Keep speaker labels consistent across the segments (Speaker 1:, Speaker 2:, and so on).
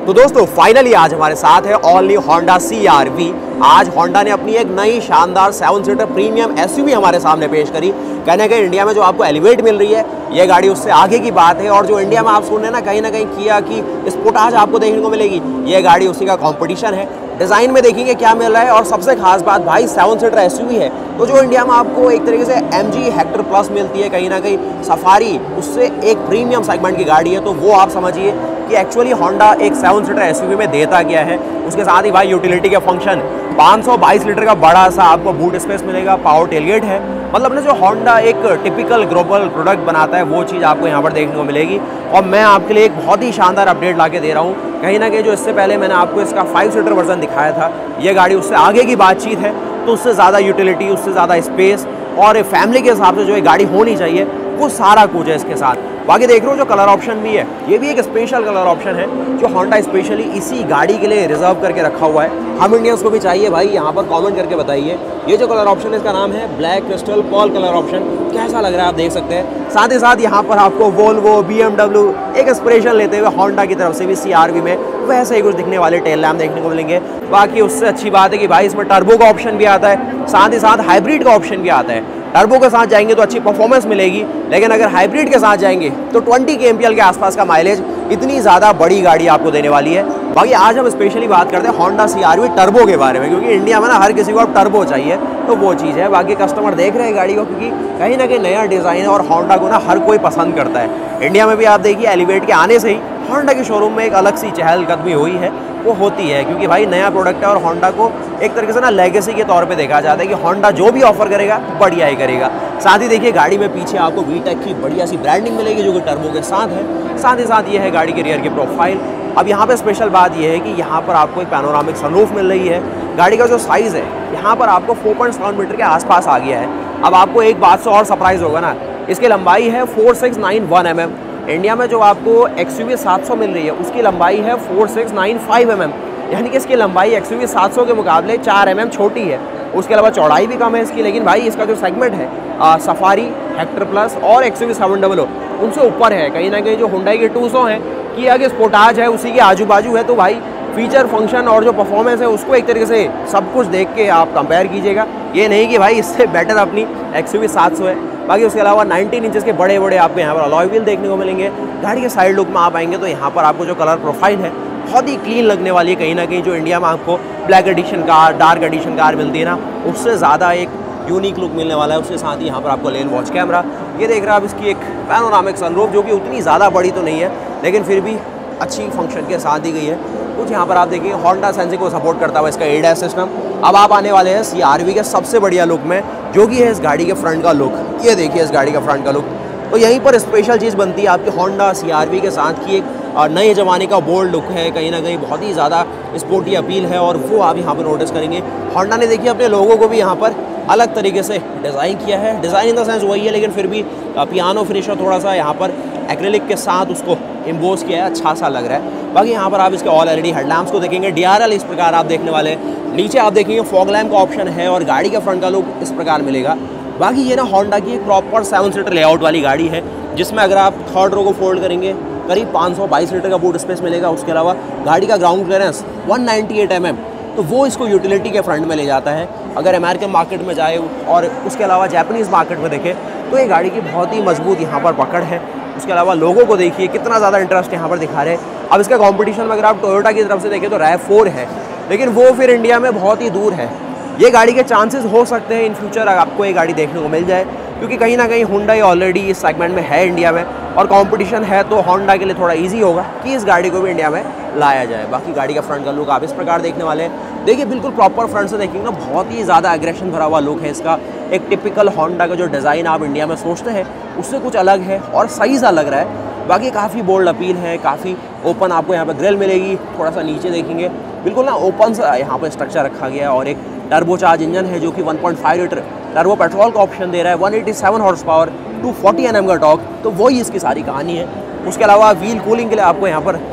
Speaker 1: तो दोस्तों फाइनली आज हमारे साथ है ऑल न्यू होंडा CR-V। आज होंडा ने अपनी एक नई शानदार 7 सीटर प्रीमियम SUV हमारे सामने पेश करी। कहने कहीं इंडिया में जो आपको एलिवेट मिल रही है ये गाड़ी उससे आगे की बात है, और जो इंडिया में आप सुन रहे हैं ना कहीं किया कि स्पोर्टाज आपको देखने को मिलेगी, ये गाड़ी उसी का कॉम्पिटिशन है। डिज़ाइन में देखेंगे क्या मिल रहा है, और सबसे खास बात भाई 7 सीटर SUV है, तो जो इंडिया में आपको एक तरीके से MG हेक्टर प्लस मिलती है, कहीं ना कहीं सफारी उससे एक प्रीमियम सेगमेंट की गाड़ी है। तो वो आप समझिए कि एक्चुअली होंडा एक 7 सीटर SUV में देता क्या है। उसके साथ ही भाई यूटिलिटी के फंक्शन 522 लीटर का बड़ा सा आपको बूट स्पेस मिलेगा, पावर टेलगेट है, मतलब ना जो होंडा एक टिपिकल ग्लोबल प्रोडक्ट बनाता है वो चीज़ आपको यहाँ पर देखने को मिलेगी। और मैं आपके लिए एक बहुत ही शानदार अपडेट ला के दे रहा हूँ। कहीं ना कहीं जो इससे पहले मैंने आपको इसका 5 सीटर वर्जन दिखाया था, ये गाड़ी उससे आगे की बातचीत है, तो उससे ज़्यादा यूटिलिटी, उससे ज़्यादा स्पेस और फैमिली के हिसाब से जो एक गाड़ी होनी चाहिए वो सारा कुछ है इसके साथ। बाकी देख रहे हो जो कलर ऑप्शन भी है, ये भी एक स्पेशल कलर ऑप्शन है जो होंडा स्पेशली इसी गाड़ी के लिए रिजर्व करके रखा हुआ है। हम इंडियंस को भी चाहिए भाई, यहाँ पर कमेंट करके बताइए। ये जो कलर ऑप्शन है इसका नाम है black crystal pearl colour option. कैसा लग रहा है आप देख सकते हैं। साथ ही साथ यहाँ पर आपको वोल्वो, BMW एक इंस्पिरेशन लेते हुए होंडा की तरफ से भी CR-V में वैसे ही कुछ दिखने वाले टेल लैम्प देखने को मिलेंगे। बाकी उससे अच्छी बात है कि भाई इसमें टर्बो का ऑप्शन भी आता है, साथ ही साथ हाइब्रिड का ऑप्शन भी आता है। टर्बो के साथ जाएंगे तो अच्छी परफॉर्मेंस मिलेगी, लेकिन अगर हाइब्रिड के साथ जाएंगे तो 20 kmpl के आसपास का माइलेज, इतनी ज़्यादा बड़ी गाड़ी आपको देने वाली है। बाकी आज हम स्पेशली बात करते हैं होंडा CR-V टर्बो के बारे में, क्योंकि इंडिया में ना हर किसी को अब टर्बो चाहिए, तो वो चीज़ है। बाकी कस्टमर देख रहे हैं गाड़ी को, क्योंकि कहीं ना कहीं नया डिज़ाइन है और होंडा को ना हर कोई पसंद करता है। इंडिया में भी आप देखिए एलिवेट के आने से ही होंडा के शोरूम में एक अलग सी चहलकदमी हुई है, वो होती है क्योंकि भाई नया प्रोडक्ट है और होंडा को एक तरीके से ना लेगेसी के तौर पे देखा जाता है कि होंडा जो भी ऑफर करेगा बढ़िया ही करेगा। साथ ही देखिए गाड़ी में पीछे आपको VTEC की बढ़िया सी ब्रांडिंग मिलेगी जो कि टर्बो के साथ है। साथ ही साथ ये है गाड़ी के रियर की प्रोफाइल। अब यहाँ पे स्पेशल बात ये है कि यहाँ पर आपको एक पैनोरामिक सनरूफ मिल रही है। गाड़ी का जो साइज़ है यहाँ पर आपको 4.7 मीटर के आसपास आ गया है। अब आपको एक बात से और सरप्राइज़ होगा ना, इसकी लंबाई है 4691 mm। इंडिया में जो आपको XUV 700 मिल रही है उसकी लंबाई है 4695 mm, यानी कि इसकी लंबाई XUV 700 के मुकाबले 4 mm छोटी है। उसके अलावा चौड़ाई भी कम है इसकी, लेकिन भाई इसका जो सेगमेंट है सफारी, हेक्टर प्लस और XUV 700 उनसे ऊपर है। कहीं ना कहीं जो हुंडई की टूसो है, किया के स्पोर्टाज है, उसी के आजू बाजू है। तो भाई फीचर, फंक्शन और जो परफॉर्मेंस है उसको एक तरीके से सब कुछ देख के आप कंपेयर कीजिएगा। ये नहीं कि भाई इससे बेटर अपनी XUV 700 है। बाकी उसके अलावा 19 इंचेस के बड़े बड़े आपको यहाँ पर अलॉय व्हील देखने को मिलेंगे। गाड़ी के साइड लुक में आप आएंगे तो यहाँ पर आपको जो कलर प्रोफाइल है बहुत ही क्लीन लगने वाली है। कहीं ना कहीं जो इंडिया में आपको black edition car, dark edition car मिलती है ना, उससे ज़्यादा एक यूनिक लुक मिलने वाला है। उसके साथ ही यहाँ पर आपको लेन वॉच कैमरा, ये देख रहे हैं आप, इसकी एक पैनोरामिक सनरूफ जो कि उतनी ज़्यादा बड़ी तो नहीं है, लेकिन फिर भी अच्छी फंक्शन के साथ दी गई है। कुछ यहाँ पर आप देखिए होंडा सेंसिंग को सपोर्ट करता हुआ इसका ADAS सिस्टम। अब आप आने वाले हैं CR-V के सबसे बढ़िया लुक में, जो कि है इस गाड़ी के फ्रंट का लुक। ये देखिए इस गाड़ी का फ्रंट का लुक। तो यहीं पर स्पेशल चीज़ बनती है आपके होंडा CR-V के साथ की एक नए ज़माने का बोल्ड लुक है, कहीं ना कहीं बहुत ही ज़्यादा स्पोर्टी अपील है, और वो आप यहाँ पर नोटिस करेंगे। होंडा ने देखिए अपने लोगों को भी यहाँ पर अलग तरीके से डिज़ाइन किया है। डिज़ाइन इन द सेंस वही है, लेकिन फिर भी पियानो फिनिशर थोड़ा सा यहाँ पर एक्रेलिक के साथ उसको एम्बोस किया है, अच्छा सा लग रहा है। बाकी यहाँ पर आप इसके ऑल LED हेडलैम्प्स को देखेंगे, DRL इस प्रकार आप देखने वाले हैं। नीचे आप देखेंगे फॉग लैम्प का ऑप्शन है, और गाड़ी का फ्रंट का लुक इस प्रकार मिलेगा। बाकी ये ना होंडा की एक प्रॉपर 7 सीटर लेआउट वाली गाड़ी है, जिसमें अगर आप थर्ड रो को फोल्ड करेंगे करीब 522 लीटर का बूट स्पेस मिलेगा। उसके अलावा गाड़ी का ग्राउंड क्लियरेंस 198 mm, तो वो इसको यूटिलिटी के फ्रंट में ले जाता है। अगर अमेरिकन मार्केट में जाए और उसके अलावा जापानीज़ मार्केट में देखें तो ये गाड़ी की बहुत ही मजबूत यहाँ पर पकड़ है। उसके अलावा लोगों को देखिए कितना ज़्यादा इंटरेस्ट यहाँ पर दिखा रहे हैं। अब इसका कंपटीशन में अगर आप टोयोटा की तरफ से देखें तो RAV4 है, लेकिन वो फिर इंडिया में बहुत ही दूर है। ये गाड़ी के चांसेस हो सकते हैं इन फ्यूचर आपको ये गाड़ी देखने को मिल जाए, क्योंकि कहीं ना कहीं हुंडई ऑलरेडी इस सेगमेंट में है इंडिया में, और कंपटीशन है तो होंडा के लिए थोड़ा इजी होगा कि इस गाड़ी को भी इंडिया में लाया जाए। बाकी गाड़ी का फ्रंट का लुक आप इस प्रकार देखने वाले हैं। देखिए बिल्कुल प्रॉपर फ्रंट से देखेंगे ना, बहुत ही ज़्यादा एग्रेशन भरा हुआ लुक है इसका। एक टिपिकल होंडा का जो डिज़ाइन आप इंडिया में सोचते हैं उससे कुछ अलग है और सही सा लग रहा है। बाकी काफ़ी बोल्ड अपील है, काफ़ी ओपन आपको यहाँ पर ग्रिल मिलेगी। थोड़ा सा नीचे देखेंगे बिल्कुल ना ओपन सा यहाँ पर स्ट्रक्चर रखा गया है, और एक टर्बोचार्ज इंजन है जो कि 1.5 लीटर टर्बो पेट्रोल का ऑप्शन दे रहा है। 187 हॉर्स पावर, 240 Nm का टॉर्क, तो वही इसकी सारी कहानी है। उसके अलावा व्हील कूलिंग के लिए आपको यहाँ पर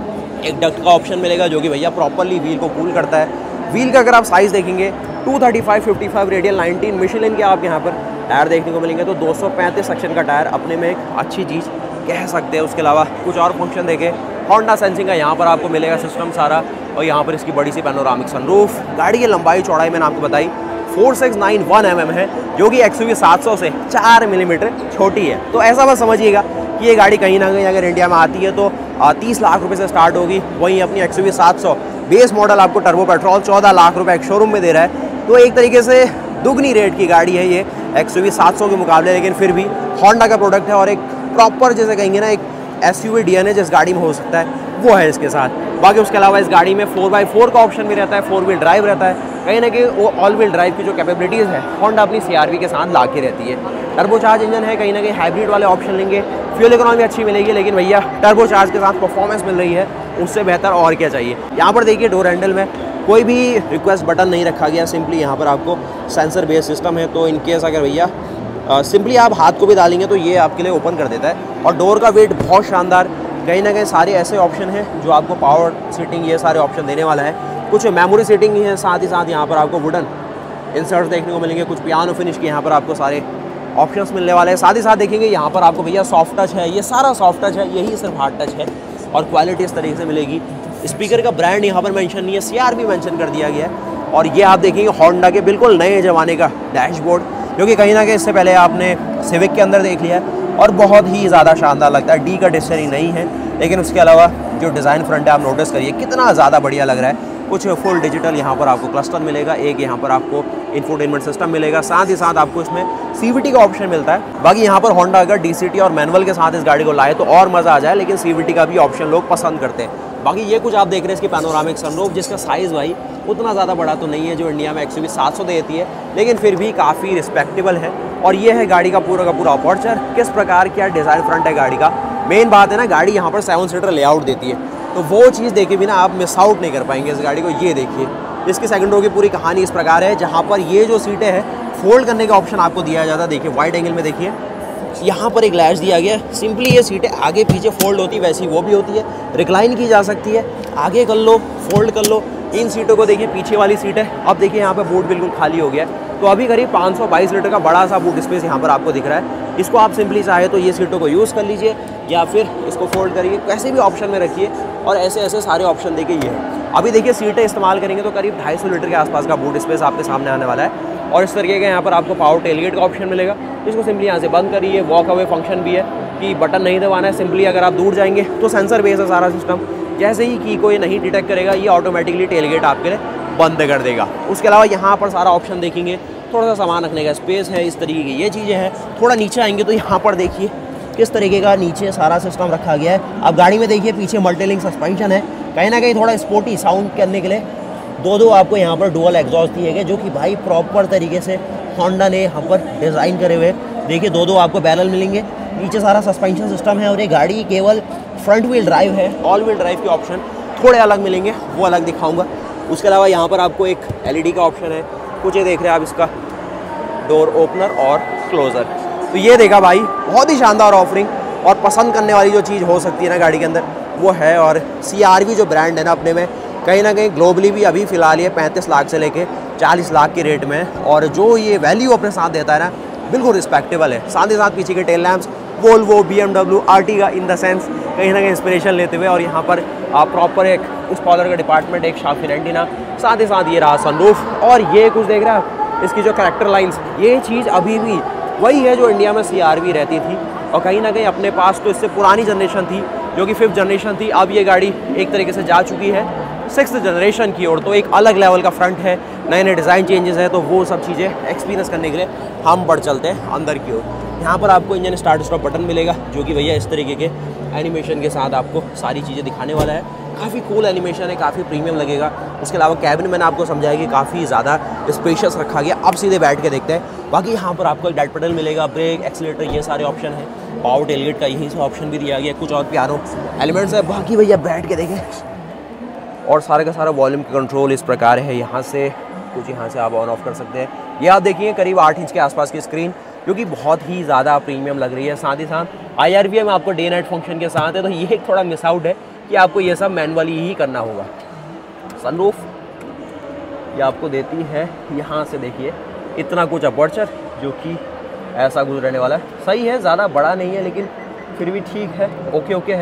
Speaker 1: एक डक्ट का ऑप्शन मिलेगा, जो कि भैया प्रॉपरली व्हील को कूल करता है। व्हील का अगर आप साइज़ देखेंगे 235/55 रेडियल 19 मिशेलिन के आप यहाँ पर टायर देखने को मिलेंगे, तो 235 सेक्शन का टायर अपने में एक अच्छी चीज़ कह सकते हैं। उसके अलावा कुछ और फंक्शन देखें होंडा सेंसिंग का यहाँ पर आपको मिलेगा सिस्टम सारा, और यहाँ पर इसकी बड़ी सी पैनोरामिक सनरूफ। गाड़ी की लंबाई चौड़ाई मैंने आपको बताई 4691 mm है, जो कि XUV 700 से 4 मिलीमीटर छोटी है। तो ऐसा बस समझिएगा कि ये गाड़ी कहीं ना कहीं अगर इंडिया में आती है तो 30 लाख रुपए से स्टार्ट होगी। वहीं अपनी XUV 700 बेस मॉडल आपको टर्बो पेट्रोल 14 लाख रुपए एक शोरूम में दे रहा है। तो एक तरीके से दुगनी रेट की गाड़ी है ये XUV 700 के मुकाबले, लेकिन फिर भी होंडा का प्रोडक्ट है और एक प्रॉपर जैसे कहेंगे ना एक SUV DNA जिस गाड़ी में हो सकता है वो है इसके साथ। बाकी उसके अलावा इस गाड़ी में 4x4 का ऑप्शन भी रहता है, 4 व्हील ड्राइव रहता है। कहीं ना कहीं वो ऑल व्हील ड्राइव की जो कैपेबिलिटीज़ है होंडा अपनी CR-V के साथ ला के रहती है। टर्बोचार्ज इंजन है, कहीं ना कहीं हाइब्रिड वाले ऑप्शन लेंगे, फ्यूल इकोनॉमी अच्छी मिलेगी, लेकिन भैया टर्बोचार्ज के साथ परफॉर्मेंस मिल रही है, उससे बेहतर और क्या चाहिए। यहाँ पर देखिए डोर हैंडल में कोई भी रिक्वेस्ट बटन नहीं रखा गया, सिंपली यहाँ पर आपको सेंसर बेस्ड सिस्टम है। तो इनकेस अगर भैया सिंपली आप हाथ को भी डालेंगे तो ये आपके लिए ओपन कर देता है। और डोर का वेट बहुत शानदार, कहीं ना कहीं सारे ऐसे ऑप्शन हैं जो आपको पावर सीटिंग ये सारे ऑप्शन देने वाला है। कुछ मेमोरी सीटिंग ही है, साथ ही साथ यहाँ पर आपको वुडन इंसर्ट्स देखने को मिलेंगे, कुछ पियानो फिनिश के यहाँ पर आपको सारे ऑप्शंस मिलने वाले हैं। साथ ही साथ देखेंगे यहाँ पर आपको भैया सॉफ्ट टच है, ये सारा सॉफ्ट टच है, यही सिर्फ हार्ड टच है और क्वालिटी इस तरीके से मिलेगी। स्पीकर का ब्रांड यहाँ पर मेंशन नहीं है, CR-V मेंशन कर दिया गया है। और ये आप देखेंगे होंडा के बिल्कुल नए ज़माने का डैशबोर्ड, जो कि कहीं ना कहीं इससे पहले आपने सिविक के अंदर देख लिया है और बहुत ही ज़्यादा शानदार लगता है। डी का डिस्टरी नहीं है, लेकिन उसके अलावा जो डिज़ाइन फ्रंट है आप नोटिस करिए कितना ज़्यादा बढ़िया लग रहा है। कुछ फुल डिजिटल यहाँ पर आपको क्लस्टर मिलेगा, एक यहाँ पर आपको इंफोटेनमेंट सिस्टम मिलेगा, साथ ही साथ आपको इसमें CVT का ऑप्शन मिलता है। बाकी यहाँ पर होंडा अगर DCT और मैनुअल के साथ इस गाड़ी को लाए तो और मज़ा आ जाए, लेकिन CVT का भी ऑप्शन लोग पसंद करते हैं। बाकी ये कुछ आप देख रहे हैं इसकी पैनोरामिक सनरूफ, जिसका साइज़ भाई उतना ज़्यादा बड़ा तो नहीं है जो इंडिया में XUV 700 देती है, लेकिन फिर भी काफ़ी रिस्पेक्टेबल है। और ये है गाड़ी का पूरा अपर्चर, किस प्रकार क्या डिज़ाइन फ्रंट है गाड़ी का। मेन बात है ना, गाड़ी यहाँ पर 7 सीटर लेआउट देती है, तो वो चीज़ देखे बिना आप मिस आउट नहीं कर पाएंगे इस गाड़ी को। ये देखिए इसकी सेकंड रो की पूरी कहानी इस प्रकार है, जहाँ पर ये जो सीटें हैं फोल्ड करने का ऑप्शन आपको दिया जाता है। देखिए वाइड एंगल में देखिए यहाँ पर एक लैच दिया गया, सिंपली ये सीटें आगे पीछे फोल्ड होती है, वैसी वो भी होती है, रिक्लाइन की जा सकती है, आगे कर लो फोल्ड कर लो। इन सीटों को देखिए, पीछे वाली सीट है, अब देखिए यहाँ पे बूट बिल्कुल खाली हो गया है। तो अभी करीब 522 लीटर का बड़ा सा बूट स्पेस यहाँ पर आपको दिख रहा है। इसको आप सिंपली चाहे तो ये सीटों को यूज़ कर लीजिए या फिर इसको फोल्ड करिए, कैसे भी ऑप्शन में रखिए और ऐसे ऐसे सारे ऑप्शन देखिए ये है। अभी देखिए सीटें इस्तेमाल करेंगे तो करीब 250 लीटर के आसपास का बूट स्पेस आपके सामने आने वाला है। और इस तरीके का यहाँ पर आपको पावर टेलगेट का ऑप्शन मिलेगा, इसको सिंपली यहाँ से बंद करिए। वॉक अवे फंक्शन भी है कि बटन नहीं दबाना है, सिंपली अगर आप दूर जाएंगे तो सेंसर बेस है सारा सिस्टम, जैसे ही की को ये नहीं डिटेक्ट करेगा ये ऑटोमेटिकली टेलगेट आपके लिए बंद कर देगा। उसके अलावा यहाँ पर सारा ऑप्शन देखेंगे, थोड़ा सा सामान रखने का स्पेस है, इस तरीके की ये चीज़ें हैं। थोड़ा नीचे आएंगे तो यहाँ पर देखिए किस तरीके का नीचे सारा सिस्टम रखा गया है। अब गाड़ी में देखिए पीछे मल्टीलिंक सस्पेंशन है, कहीं ना कहीं थोड़ा स्पोर्टी साउंड करने के लिए दो आपको यहाँ पर डुअल एग्जॉस्ट दिए गए, जो कि भाई प्रॉपर तरीके से होंडा ने यहाँ पर डिज़ाइन करे हुए। देखिए दो आपको बैरल मिलेंगे, नीचे सारा सस्पेंशन सिस्टम है और ये गाड़ी केवल फ्रंट व्हील ड्राइव है। ऑल व्हील ड्राइव के ऑप्शन थोड़े अलग मिलेंगे, वो अलग दिखाऊंगा। उसके अलावा यहाँ पर आपको एक LED का ऑप्शन है, कुछ ये देख रहे हैं आप, इसका डोर ओपनर और क्लोज़र। तो ये देखा भाई बहुत ही शानदार ऑफरिंग, और पसंद करने वाली जो चीज़ हो सकती है ना गाड़ी के अंदर वो है। और CR-V जो ब्रांड है ना अपने में, कहीं ना कहीं ग्लोबली भी अभी फ़िलहाल ये 35 लाख से लेके 40 लाख के रेट में, और जो ये वैल्यू अपने साथ देता है ना बिल्कुल रिस्पेक्टेबल है। साथ ही साथ पीछे के tail lamps Volvo, BMW, Ertiga in the sense कहीं ना कहीं इंस्पिरेशन लेते हुए, और यहाँ पर आप प्रॉपर एक स्पॉइलर का डिपार्टमेंट, एक शार्क फिन एंटीना, साथ ही साथ ये रहा सनरूफ। और ये कुछ देख रहे हैं आप, इसकी जो कैरेक्टर लाइंस, ये चीज़ अभी भी वही है जो इंडिया में CR-V रहती थी, और कहीं ना कहीं अपने पास तो इससे पुरानी जनरेशन थी जो कि 5th जनरेशन थी। अब ये गाड़ी एक तरीके से जा चुकी है 6th जनरेशन की ओर, तो एक अलग लेवल का फ्रंट है, नए नए डिज़ाइन चेंजेस है, तो वो सब चीज़ें एक्सपीरियंस करने के लिए हम बढ़ चलते हैं अंदर की ओर। यहाँ पर आपको इंजन स्टार्ट स्टॉप बटन मिलेगा, जो कि भैया इस तरीके के एनिमेशन के साथ आपको सारी चीज़ें दिखाने वाला है। काफ़ी कूल एनिमेशन है, काफ़ी प्रीमियम लगेगा। उसके अलावा कैबिन मैंने आपको समझाया कि काफ़ी ज़्यादा स्पेशियस रखा गया। अब सीधे बैठ के देखते हैं। बाकी यहाँ पर आपको एक डेड पेडल मिलेगा, ब्रेक, एक्सीलेटर, ये सारे ऑप्शन हैं। पावर टेलगेट का यहीं से ऑप्शन भी दिया गया, कुछ और प्यारो एलिमेंट्स है। बाकी भैया बैठ के देखें, और सारे का सारा वॉल्यूम का कंट्रोल इस प्रकार है। यहाँ से कुछ यहाँ से आप ऑन ऑफ कर सकते हैं। ये आप देखिए करीब 8 इंच के आसपास की स्क्रीन, जो कि बहुत ही ज़्यादा प्रीमियम लग रही है। साथ ही साथ IRV में आपको डे नाइट फंक्शन के साथ है, तो ये एक थोड़ा मिस आउट है कि आपको ये सब मैनुअली ही करना होगा। सनरूफ ये आपको देती है, यहाँ से देखिए इतना कुछ अपर्चर, जो कि ऐसा गुजरने वाला है। सही है, ज़्यादा बड़ा नहीं है लेकिन फिर भी ठीक है, ओके है।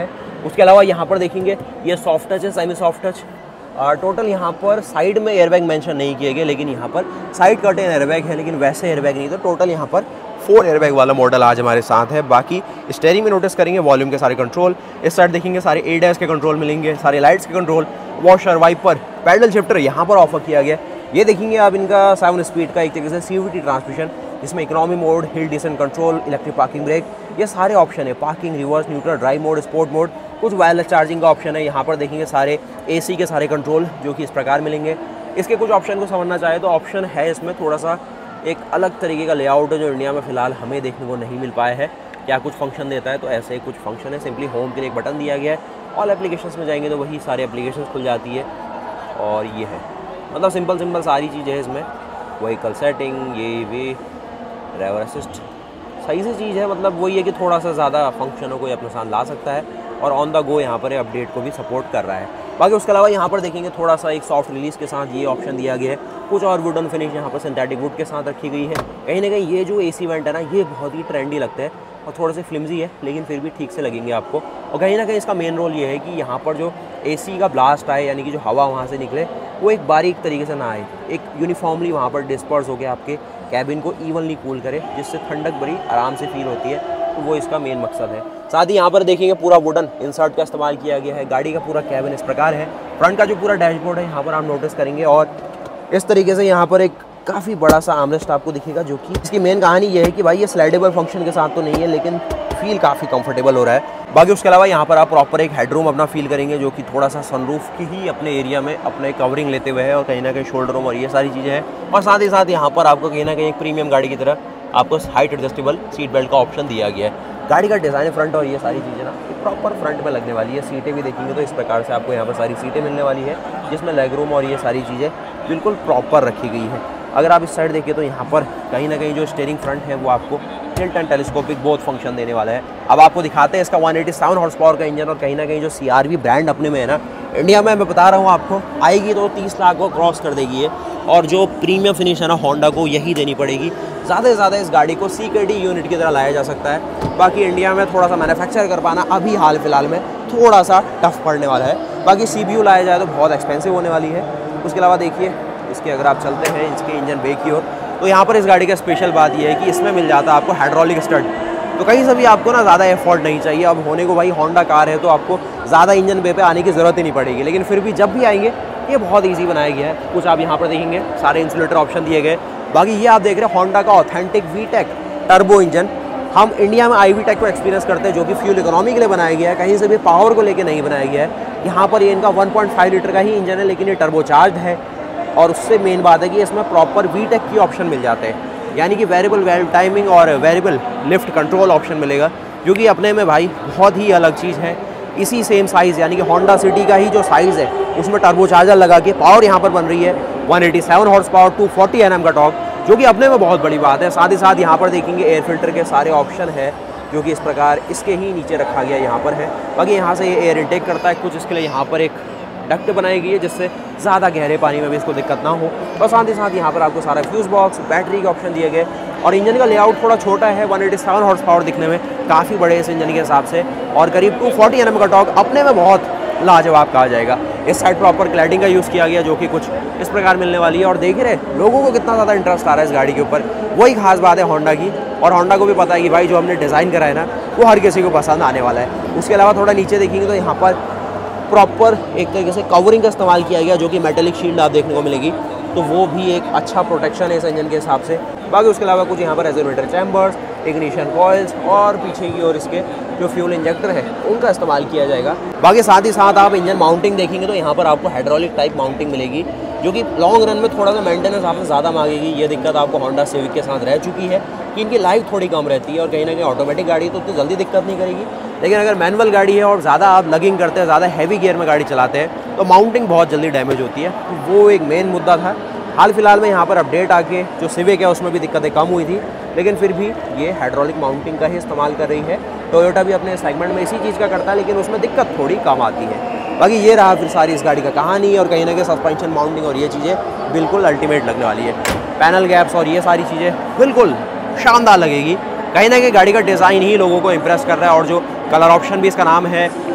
Speaker 1: उसके अलावा यहाँ पर देखेंगे ये सॉफ्ट टच है, सेमी सॉफ्ट टच। टोटल यहाँ पर साइड में एयरबैग मेंशन नहीं किए गए, लेकिन यहाँ पर साइड कर्टेन एयरबैग है, लेकिन वैसे एयरबैग नहीं। तो टोटल यहाँ पर 4 एयरबैग वाला मॉडल आज हमारे साथ है। बाकी स्टीयरिंग में नोटिस करेंगे वॉल्यूम के सारे कंट्रोल, इस साइड देखेंगे सारे ADAS के कंट्रोल मिलेंगे, सारे लाइट्स के control, washer, wiper, paddle shifter यहाँ पर ऑफर किया गया। ये देखेंगे आप इनका 7 स्पीड का एक तरीके से CVT ट्रांसमिशन, इसमें economy mode, hill descent control, electric parking brake, ये सारे ऑप्शन है। Parking, reverse, neutral, drive mode, sport mode, कुछ वायरलेस चार्जिंग का ऑप्शन है। यहाँ पर देखेंगे सारे AC के सारे कंट्रोल जो कि इस प्रकार मिलेंगे। इसके कुछ ऑप्शन को समझना चाहे तो ऑप्शन है इसमें थोड़ा सा एक अलग तरीके का लेआउट है जो इंडिया में फ़िलहाल हमें देखने को नहीं मिल पाया है। क्या कुछ फंक्शन देता है, तो ऐसे कुछ फंक्शन है। सिंपली होम के लिए एक बटन दिया गया है, ऑल एप्लीकेशंस में जाएंगे तो वही सारे एप्लीकेशंस खुल जाती है। और ये है मतलब सिंपल सारी चीज़ें हैं इसमें। व्हीकल सेटिंग, ये वे, ड्राइवर असिस्ट, सही सी चीज़ है। मतलब वही है कि थोड़ा सा ज़्यादा फंक्शनों को अपने साथ ला सकता है और ऑन द गो यहाँ पर अपडेट को भी सपोर्ट कर रहा है। बाकी उसके अलावा यहाँ पर देखेंगे थोड़ा सा एक सॉफ्ट रिलीज़ के साथ ये ऑप्शन दिया गया है। कुछ और वुडन फिनिश यहाँ पर सिंथेटिक वुड के साथ रखी गई है। कहीं ना कहीं ये जो AC वेंट है ना, ये बहुत ही ट्रेंडी लगते हैं और थोड़े से फ्लिमजी है, लेकिन फिर भी ठीक से लगेंगे आपको। और कहीं ना कहीं इसका मेन रोल ये है कि यहाँ पर जो AC का ब्लास्ट आए, यानी कि जो हवा वहाँ से निकले, वो एक बारीक तरीके से ना आए, एक यूनिफॉर्मली वहाँ पर डिस्पर्स होकर आपके कैबिन को इवनली कूल करे, जिससे ठंडक बड़ी आराम से फील होती है। तो वो इसका मेन मकसद है। साथ ही यहाँ पर देखेंगे पूरा वुडन इंसर्ट का इस्तेमाल किया गया है। गाड़ी का पूरा कैबिन इस प्रकार है। फ्रंट का जो पूरा डैशबोर्ड है यहाँ पर आप नोटिस करेंगे, और इस तरीके से यहाँ पर एक काफ़ी बड़ा सा आर्मरेस्ट आपको दिखेगा, जो कि इसकी मेन कहानी ये है कि भाई ये स्लाइडेबल फंक्शन के साथ तो नहीं है, लेकिन फील काफ़ी कंफर्टेबल हो रहा है। बाकी उसके अलावा यहाँ पर आप प्रॉपर एक हेडरूम अपना फील करेंगे, जो कि थोड़ा सा सनरूफ की ही अपने एरिया में अपने कवरिंग लेते हुए है, और कहीं ना कहीं शोल्डर रूम और ये सारी चीज़ें हैं। और साथ ही साथ यहाँ पर आपको कहीं ना कहीं एक प्रीमियम गाड़ी की तरह आपको हाइट एडजस्टेबल सीट बेल्ट का ऑप्शन दिया गया है। गाड़ी का डिज़ाइन फ्रंट और ये सारी चीज़ें ना प्रॉपर फ्रंट में लगने वाली है। सीटें भी देखेंगे तो इस प्रकार से आपको यहाँ पर सारी सीटें मिलने वाली है, जिसमें लेग रूम और ये सारी चीज़ें बिल्कुल प्रॉपर रखी गई है। अगर आप इस साइड देखिए तो यहाँ पर कहीं ना कहीं जो स्टीयरिंग फ्रंट है वो आपको tilt and telescopic both function देने वाला है। अब आपको दिखाते हैं इसका 187 हॉर्स पावर का इंजन, और कहीं ना कहीं जो CR-V ब्रांड अपने में है ना इंडिया में, मैं बता रहा हूँ आपको, आएगी तो 30 लाख को क्रॉस कर देगी ये। और जो प्रीमियम फिनिश है ना होंडा को यही देनी पड़ेगी। ज़्यादा से ज़्यादा इस गाड़ी को CKD यूनिट की तरह लाया जा सकता है। बाकी इंडिया में थोड़ा सा मैन्युफैक्चर कर पाना अभी हाल फिलहाल में थोड़ा सा टफ पड़ने वाला है। बाकी CPU लाया जाए तो बहुत एक्सपेंसिव होने वाली है। उसके अलावा देखिए इसके अगर आप चलते हैं इसके इंजन बे की ओर, तो यहाँ पर इस गाड़ी का स्पेशल बात यह है कि इसमें मिल जाता है आपको हाइड्रोलिक स्टड। तो कहीं से भी आपको ना ज़्यादा एफर्ट नहीं चाहिए। अब होने को भाई होंडा कार है तो आपको ज़्यादा इंजन बे पे आने की ज़रूरत ही नहीं पड़ेगी, लेकिन फिर भी जब भी आएंगे ये बहुत ईजी बनाया गया है। कुछ आप यहाँ पर देखेंगे सारे इंसुलेटर ऑप्शन दिए गए। बाकी ये आप देख रहे हैं होंडा का ऑथेंटिक VTEC टर्बो इंजन। हम इंडिया में iVTEC को एक्सपीरियंस करते हैं, जो कि फ्यूल इकोनॉमी के लिए बनाया गया है, कहीं से भी पावर को लेकर नहीं बनाया गया है। यहाँ पर ये इनका 1.5 लीटर का ही इंजन है, लेकिन ये टर्बो चार्ज है। और उससे मेन बात है कि इसमें प्रॉपर VTEC की ऑप्शन मिल जाते हैं, यानी कि वेरिएबल वेल टाइमिंग और वेरिएबल लिफ्ट कंट्रोल ऑप्शन मिलेगा, जो कि अपने में भाई बहुत ही अलग चीज़ है। इसी सेम साइज़ यानी कि होंडा सिटी का ही जो साइज़ है उसमें टर्बो चार्जर लगा के पावर यहाँ पर बन रही है 187 हॉर्स पावर, 240 Nm का टॉर्क, जो कि अपने में बहुत बड़ी बात है। साथ ही साथ यहाँ पर देखेंगे एयर फिल्टर के सारे ऑप्शन है, जो कि इस प्रकार इसके ही नीचे रखा गया यहाँ पर है। बाकी यहाँ से ये एयर इनटेक करता है कुछ, इसके लिए यहाँ पर एक डक्ट बनाई गई है, जिससे ज़्यादा गहरे पानी में भी इसको दिक्कत ना हो। और साथ ही साथ यहाँ पर आपको सारा फ्यूज़ बॉक्स, बैटरी के ऑप्शन दिए गए। और इंजन का लेआउट थोड़ा छोटा है, 187 हॉर्स पावर दिखने में काफ़ी बड़े इस इंजन के हिसाब से, और करीब 240 Nm का टॉर्क अपने में बहुत लाजवाब कहा जाएगा। इस साइड प्रॉपर क्लैडिंग का यूज़ किया गया, जो कि कुछ इस प्रकार मिलने वाली है। और देख रहे लोगों को कितना ज़्यादा इंटरेस्ट आ रहा है इस गाड़ी के ऊपर, वही खास बात है होंडा की। और होंडा को भी पता है कि भाई जो हमने डिज़ाइन करा है ना वो हर किसी को पसंद आने वाला है। उसके अलावा थोड़ा नीचे देखेंगे तो यहाँ पर प्रॉपर एक तरीके से कवरिंग का इस्तेमाल किया गया, जो कि मेटेलिक शील्ड आप देखने को मिलेगी, तो वो भी एक अच्छा प्रोटेक्शन है इस इंजन के हिसाब से। बाकी उसके अलावा कुछ यहाँ पर रेजोनेटर चैम्बर्स, इग्निशन कॉइल्स और पीछे की ओर इसके जो फ्यूल इंजेक्टर है उनका इस्तेमाल किया जाएगा। बाकी साथ ही साथ आप इंजन माउंटिंग देखेंगे तो यहाँ पर आपको हाइड्रोलिक टाइप माउंटिंग मिलेगी, जो कि लॉन्ग रन में थोड़ा सा मेंटेनेंस आपसे ज़्यादा मांगेगी। ये दिक्कत आपको होंडा सिविक के साथ रह चुकी है कि इनकी लाइफ थोड़ी कम रहती है, और कहीं ना कहीं ऑटोमेटिक गाड़ी तो उतनी जल्दी दिक्कत नहीं करेगी। लेकिन अगर मैनुअल गाड़ी है और ज़्यादा आप लगिंग करते हैं, ज़्यादा हैवी गियर में गाड़ी चलाते हैं, तो माउंटिंग बहुत जल्दी डैमेज होती है। तो वो एक मेन मुद्दा था। हाल फिलहाल में यहाँ पर अपडेट आके जो सिविक है उसमें भी दिक्कतें कम हुई थी, लेकिन फिर भी ये हाइड्रोलिक माउंटिंग का ही इस्तेमाल कर रही है। टोयोटा भी अपने सेगमेंट में इसी चीज़ का करता है, लेकिन उसमें दिक्कत थोड़ी कम आती है। बाकी ये रहा फिर सारी इस गाड़ी का कहानी, और कहीं ना कहीं सस्पेंशन माउंटिंग और ये चीज़ें बिल्कुल अल्टीमेट लगने वाली है। पैनल गैप्स और ये सारी चीज़ें बिल्कुल शानदार लगेगी। कहीं ना कहीं गाड़ी का डिज़ाइन ही लोगों को इम्प्रेस कर रहा है, और जो कलर ऑप्शन भी इसका नाम है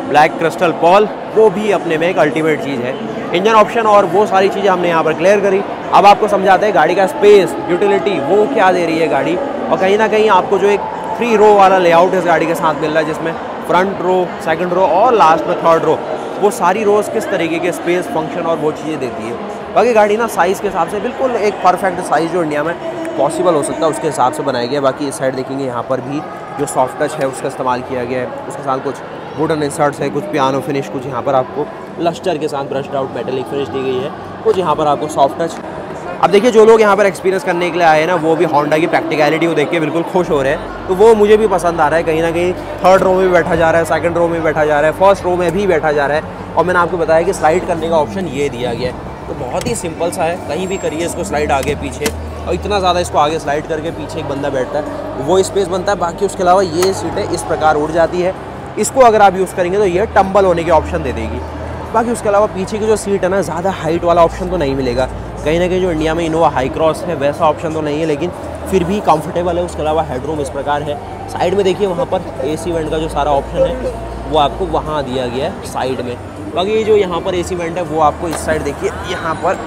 Speaker 1: ब्लैक क्रिस्टल पॉल, वो भी अपने में एक अल्टीमेट चीज़ है। इंजन ऑप्शन और वो सारी चीज़ें हमने यहाँ पर क्लियर करी। अब आपको समझाते हैं गाड़ी का स्पेस, यूटिलिटी वो क्या दे रही है गाड़ी, और कहीं ना कहीं आपको जो एक 3 रो वाला लेआउट इस गाड़ी के साथ मिल रहा है, जिसमें फ्रंट रो, सेकंड रो और लास्ट में थर्ड रो, वो सारी रोज़ किस तरीके के स्पेस, फंक्शन और वो चीज़ें देती है। बाकी गाड़ी ना साइज़ के हिसाब से बिल्कुल एक परफेक्ट साइज़ जो इंडिया में पॉसिबल हो सकता है उसके हिसाब से बनाया गया है। बाकी इस साइड देखेंगे यहाँ पर भी जो सॉफ्ट टच है उसका इस्तेमाल किया गया है, उसके साथ कुछ वुडन इंसर्ट्स है, कुछ पियानो फिनिश, कुछ यहाँ पर आपको लस्टर के साथ ब्रश्ड आउट मेटेलिक फिनिश दी गई है, कुछ यहाँ पर आपको सॉफ्ट टच। अब देखिए जो लोग यहाँ पर एक्सपीरियंस करने के लिए आए हैं ना, वो भी होंडा की प्रैक्टिकलिटी को देख के बिल्कुल खुश हो रहे हैं, तो वो मुझे भी पसंद आ रहा है। कहीं ना कहीं थर्ड रो में भी बैठा जा रहा है, सेकंड रो में बैठा जा रहा है, फर्स्ट रो में भी बैठा जा रहा है, और मैंने आपको बताया कि स्लाइड करने का ऑप्शन ये दिया गया है। तो बहुत ही सिंपल सा है, कहीं भी करिए इसको स्लाइड आगे पीछे, और इतना ज़्यादा इसको आगे स्लाइड करके पीछे एक बंदा बैठता है वो स्पेस बनता है। बाकी उसके अलावा ये सीटें इस प्रकार उड़ जाती है, इसको अगर आप यूज़ करेंगे तो ये टम्बल होने के ऑप्शन दे देगी। बाकी उसके अलावा पीछे की जो सीट है ना, ज़्यादा हाइट वाला ऑप्शन तो नहीं मिलेगा। कहीं ना कहीं जो इंडिया में इनोवा हाई क्रॉस है वैसा ऑप्शन तो नहीं है, लेकिन फिर भी कंफर्टेबल है। उसके अलावा हेडरूम इस प्रकार है। साइड में देखिए वहाँ पर AC वेंट का जो सारा ऑप्शन है वो आपको वहाँ दिया गया है साइड में। बाकी ये जो यहाँ पर AC वेंट है वो आपको इस साइड देखिए, यहाँ पर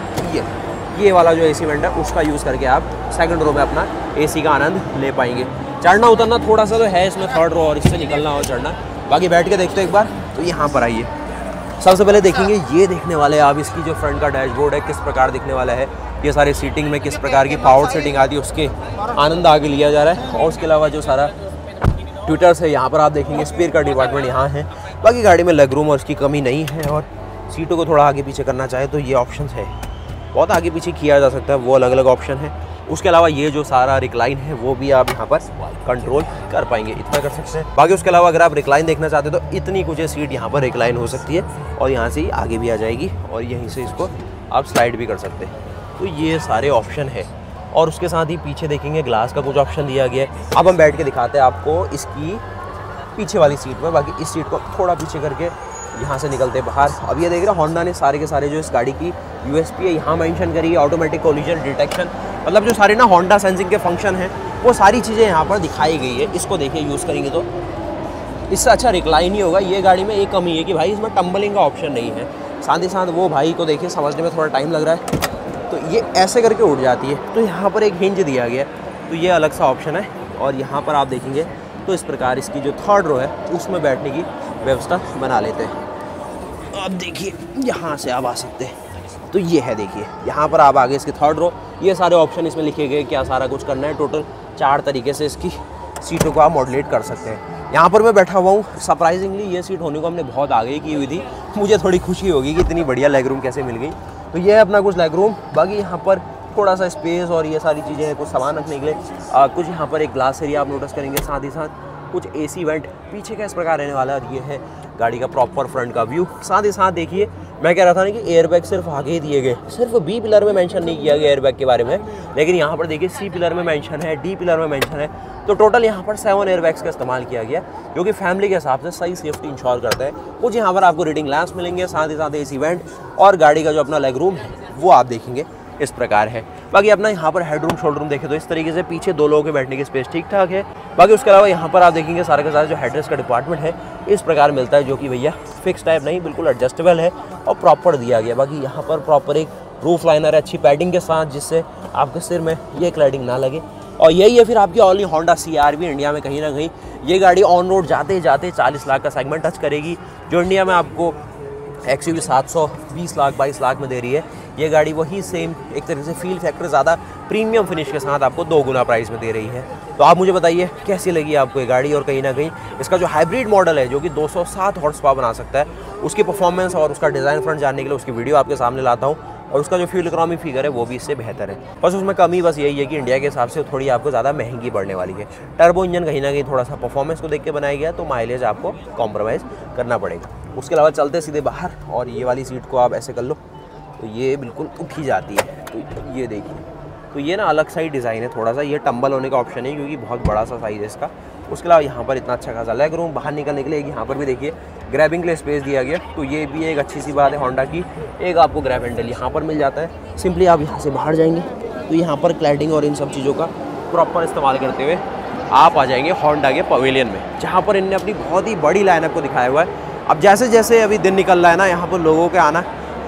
Speaker 1: ये वाला जो AC वेंट है उसका यूज़ करके आप सेकंड रो में अपना AC का आनंद ले पाएंगे। चढ़ना उतरना थोड़ा सा तो है इसमें थर्ड रो, और इससे निकलना और चढ़ना। बाकी बैठ के देखते हैं एक बार, तो यहाँ पर आइए। सबसे पहले देखेंगे ये देखने वाले आप इसकी जो फ्रंट का डैशबोर्ड है किस प्रकार दिखने वाला है, ये सारी सीटिंग में किस प्रकार की पावर सीटिंग आती है उसके आनंद आगे लिया जा रहा है। और उसके अलावा जो सारा ट्विटर्स है यहाँ पर आप देखेंगे, स्पेयर का डिपार्टमेंट यहाँ है। बाकी गाड़ी में लेग रूम और उसकी कमी नहीं है, और सीटों को थोड़ा आगे पीछे करना चाहे तो ये ऑप्शन है, बहुत आगे पीछे किया जा सकता है, वो अलग अलग ऑप्शन है। उसके अलावा ये जो सारा रिक्लाइन है वो भी आप यहाँ पर कंट्रोल कर पाएंगे, इतना कर सकते हैं। बाकी उसके अलावा अगर आप रिक्लाइन देखना चाहते हो तो इतनी कुछ सीट यहाँ पर रिक्लाइन हो सकती है, और यहाँ से ही आगे भी आ जाएगी, और यहीं से इसको आप स्लाइड भी कर सकते हैं। तो ये सारे ऑप्शन है। और उसके साथ ही पीछे देखेंगे ग्लास का कुछ ऑप्शन दिया गया है। अब हम बैठ के दिखाते हैं आपको इसकी पीछे वाली सीट पर। बाकी इस सीट को थोड़ा पीछे करके यहाँ से निकलते हैं बाहर। अब ये देख रहे हैं होंडा ने सारे के सारे जो इस गाड़ी की USP है यहाँ मेंशन करी है, ऑटोमेटिक कोलिजन डिटेक्शन, मतलब जो सारे ना होंडा सेंसिंग के फंक्शन हैं वो सारी चीज़ें यहाँ पर दिखाई गई है। इसको देखिए यूज़ करेंगे तो इससे अच्छा रिक्लाइन ही होगा। ये गाड़ी में एक कमी है कि भाई इसमें टम्बलिंग का ऑप्शन नहीं है। साथ ही साथ वो भाई को देखिए समझने में थोड़ा टाइम लग रहा है, तो ये ऐसे करके उड़ जाती है। तो यहाँ पर एक हिंज दिया गया है, तो ये अलग सा ऑप्शन है। और यहाँ पर आप देखेंगे तो इस प्रकार इसकी जो थर्ड रो है उसमें बैठने की व्यवस्था बना लेते हैं। अब देखिए यहाँ से आप आ सकते हैं, तो ये है देखिए यहाँ पर आप आगे इसकी थर्ड रो, ये सारे ऑप्शन इसमें लिखे गए, क्या सारा कुछ करना है। टोटल 4 तरीके से इसकी सीटों को आप मॉड्यूलेट कर सकते हैं। यहाँ पर मैं बैठा हुआ हूँ, सरप्राइजिंगली ये सीट होने को हमने बहुत आगे की हुई थी। मुझे थोड़ी खुशी होगी कि इतनी बढ़िया लेग रूम कैसे मिल गई। तो ये है अपना कुछ लेग रूम। बाकी यहाँ पर थोड़ा सा स्पेस और ये सारी चीज़ें हैं, कुछ सामान रखने के लिए। कुछ यहाँ पर एक ग्लास एरिया आप नोटिस करेंगे, साथ ही साथ कुछ AC वेंट पीछे का इस प्रकार रहने वाला है। और ये है गाड़ी का प्रॉपर फ्रंट का व्यू। साथ ही साथ देखिए मैं कह रहा था ना कि एयरबैग सिर्फ आगे ही दिए गए, सिर्फ B पिलर में मेंशन नहीं किया गया एयरबैग के बारे में, लेकिन यहाँ पर देखिए C पिलर में मेंशन है, D पिलर में मेंशन है। तो टोटल यहाँ पर 7 एयरबैग्स का इस्तेमाल किया गया, जो कि फैमिली के हिसाब से सही सेफ्टी इंश्योर करता है। कुछ यहाँ पर आपको रीडिंग लैंप्स मिलेंगे, साथ ही साथ AC वेंट, और गाड़ी का जो अपना लेग रूम है वो आप देखेंगे इस प्रकार है। बाकी अपना यहाँ पर हेड रूम शोल्डर रूम देखें तो इस तरीके से पीछे 2 लोगों के बैठने की स्पेस ठीक ठाक है। बाकी उसके अलावा यहाँ पर आप देखेंगे सारे का सारा जो हेडरेस्ट का डिपार्टमेंट है इस प्रकार मिलता है, जो कि भैया फिक्स टाइप नहीं, बिल्कुल एडजस्टेबल है और प्रॉपर दिया गया। बाकी यहाँ पर प्रॉपर एक रूफ लाइनर है अच्छी पैडिंग के साथ, जिससे आपके सिर में ये क्लैडिंग ना लगे। और यही है फिर आपकी ऑनली होंडा CR-V इंडिया में कहीं ना कहीं ये गाड़ी ऑन रोड जाते जाते 40 लाख का सेगमेंट टच करेगी, जो इंडिया में आपको XUV 700 20 लाख 22 लाख में दे रही है। ये गाड़ी वही सेम एक तरीके से फील फैक्टर ज़्यादा प्रीमियम फिनिश के साथ आपको 2 गुना प्राइस में दे रही है। तो आप मुझे बताइए कैसी लगी आपको ये गाड़ी। और कहीं ना कहीं इसका जो हाइब्रिड मॉडल है जो कि 207 हॉर्स पावर बना सकता है, उसकी परफॉर्मेंस और उसका डिज़ाइन फ्रंट जानने के लिए उसकी वीडियो आपके सामने लाता हूँ। और उसका जो फ्यूल इकोनॉमी फिगर है वो भी इससे बेहतर है। बस उसमें कमी बस यही है कि इंडिया के हिसाब से थोड़ी आपको ज़्यादा महंगी पड़ने वाली है। टर्बो इंजन कहीं ना कहीं थोड़ा सा परफॉर्मेंस को देख के बनाया गया, तो माइलेज आपको कॉम्प्रोमाइज़ करना पड़ेगा। उसके अलावा चलते सीधे बाहर, और ये वाली सीट को आप ऐसे कर लो तो ये बिल्कुल उठी जाती है। तो ये देखिए, तो ये ना अलग सा ही डिज़ाइन है, थोड़ा सा ये टंबल होने का ऑप्शन है क्योंकि बहुत बड़ा सा साइज़ है इसका। उसके अलावा यहाँ पर इतना अच्छा खासा लेग रूम, बाहर निकलने के लिए यहाँ पर भी देखिए ग्रैबिंग के लिए स्पेस दिया गया। तो ये भी एक अच्छी सी बात है होंडा की, एक आपको ग्रैब हैंडल यहाँ पर मिल जाता है। सिंपली आप यहाँ से बाहर जाएंगे तो यहाँ पर क्लैडिंग और इन सब चीज़ों का प्रॉपर इस्तेमाल करते हुए आप आ जाएंगे होंडा के पवेलियन में, जहाँ पर इनने अपनी बहुत ही बड़ी लाइनअप को दिखाया हुआ है। अब जैसे जैसे अभी दिन निकल रहा है ना, यहाँ पर लोगों के आना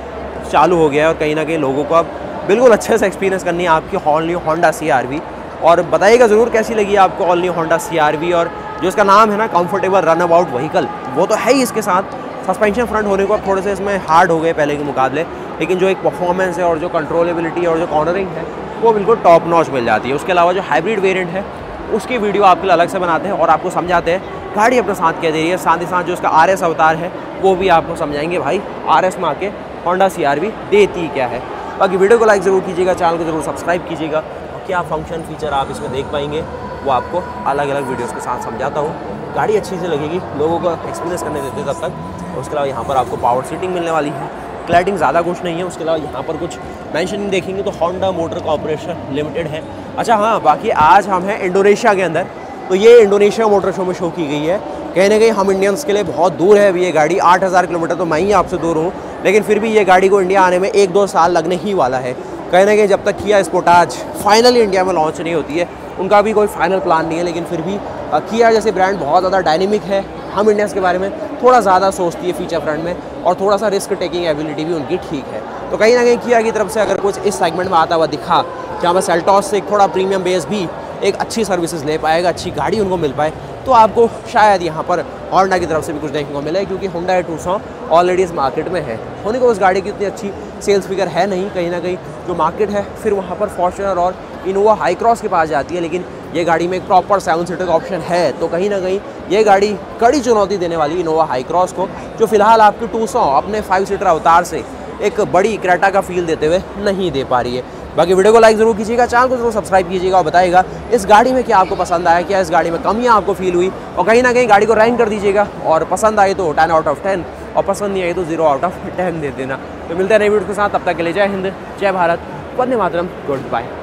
Speaker 1: चालू हो गया है और कहीं ना कहीं लोगों को अब बिल्कुल अच्छे से एक्सपीरियंस करनी है आपकी ऑल न्यू होंडा CR-V। और बताइएगा ज़रूर कैसी लगी आपको ऑल न्यू होंडा CR-V। और जो इसका नाम है ना कंफर्टेबल रन अबाउट व्हीकल, वो तो है ही इसके साथ। सस्पेंशन फ्रंट होने को अब थोड़े से इसमें हार्ड हो गए पहले के मुकाबले, लेकिन जो एक परफॉर्मेंस है और जो कंट्रोलेबिलिटी और जो कॉर्नरिंग है वो बिल्कुल टॉप नॉच मिल जाती है। उसके अलावा जो हाइब्रिड वेरिएंट है उसकी वीडियो आपके लिए अलग से बनाते हैं और आपको समझाते हैं गाड़ी अपने साथ क्या दे रही है। साथ ही साथ जो इसका RS अवतार है वो भी आपको समझाएंगे भाई RS में आके होंडा CR-V देती क्या है। बाकी वीडियो को लाइक ज़रूर कीजिएगा, चैनल को ज़रूर सब्सक्राइब कीजिएगा। और क्या फंक्शन फीचर आप इसमें देख पाएंगे वो आपको अलग अलग वीडियोज़ के साथ समझाता हूँ। गाड़ी अच्छी से लगेगी, लोगों को एक्सपीरियंस करने देते तब तक। उसके अलावा यहाँ पर आपको पावर सीटिंग मिलने वाली है, क्लैडिंग ज़्यादा कुछ नहीं है। उसके अलावा यहाँ पर कुछ मेंशनिंग देखेंगे तो होंडा मोटर कॉर्पोरेशन लिमिटेड है। अच्छा हाँ, बाकी आज हम हैं इंडोनेशिया के अंदर, तो ये इंडोनेशिया मोटर शो में शो की गई है। कहीं ना कहीं हम इंडियंस के लिए बहुत दूर है अभी ये गाड़ी, 8000 किलोमीटर तो मैं ही आपसे दूर हूँ, लेकिन फिर भी ये गाड़ी को इंडिया आने में 1-2 साल लगने ही वाला है। कहीं ना कहीं जब तक किया स्पोर्टाज फाइनली इंडिया में लॉन्च नहीं होती है, उनका भी कोई फाइनल प्लान नहीं है। लेकिन फिर भी किया जैसे ब्रांड बहुत ज़्यादा डायनेमिक है, हम इंडियंस के बारे में थोड़ा ज़्यादा सोचती है फीचर फ्रंट में, और थोड़ा सा रिस्क टेकिंग एबिलिटी भी उनकी ठीक है। तो कहीं ना कहीं किया की तरफ से अगर कुछ इस सेगमेंट में आता हुआ दिखा, जहाँ पर सेल्टॉस से एक थोड़ा प्रीमियम बेस भी एक अच्छी सर्विसेज ले पाएगा, अच्छी गाड़ी उनको मिल पाए, तो आपको शायद यहाँ पर होंडा की तरफ से भी कुछ देखने को मिले। क्योंकि होंडा E200 ऑलरेडी इस मार्केट में है, होने को उस गाड़ी की इतनी अच्छी सेल्स फिगर है नहीं। कहीं ना कहीं जो मार्केट है फिर वहाँ पर फॉर्च्यूनर और इनोवा हाई क्रॉस के पास जाती है, लेकिन ये गाड़ी में एक प्रॉपर 7 सीटर का ऑप्शन है। तो कहीं ना कहीं ये गाड़ी कड़ी चुनौती देने वाली इनोवा हाई क्रॉस को, जो फिलहाल आपकी 200 अपने 5 सीटर अवतार से एक बड़ी क्रेटा का फील देते हुए नहीं दे पा रही है। बाकी वीडियो को लाइक ज़रूर कीजिएगा, चैनल को जरूर सब्सक्राइब कीजिएगा और बताइएगा इस गाड़ी में क्या आपको पसंद आया, क्या इस गाड़ी में कमियां आपको फील हुई, और कहीं ना कहीं गाड़ी को रैंक कर दीजिएगा। और पसंद आई तो 10 आउट ऑफ 10, और पसंद नहीं आई तो 0 आउट ऑफ 10 दे देना। तो मिलते हैं नई वीडियो के साथ, तब तक के लिए जय हिंद, जय भारत, वंदे मातरम, गुड बाय।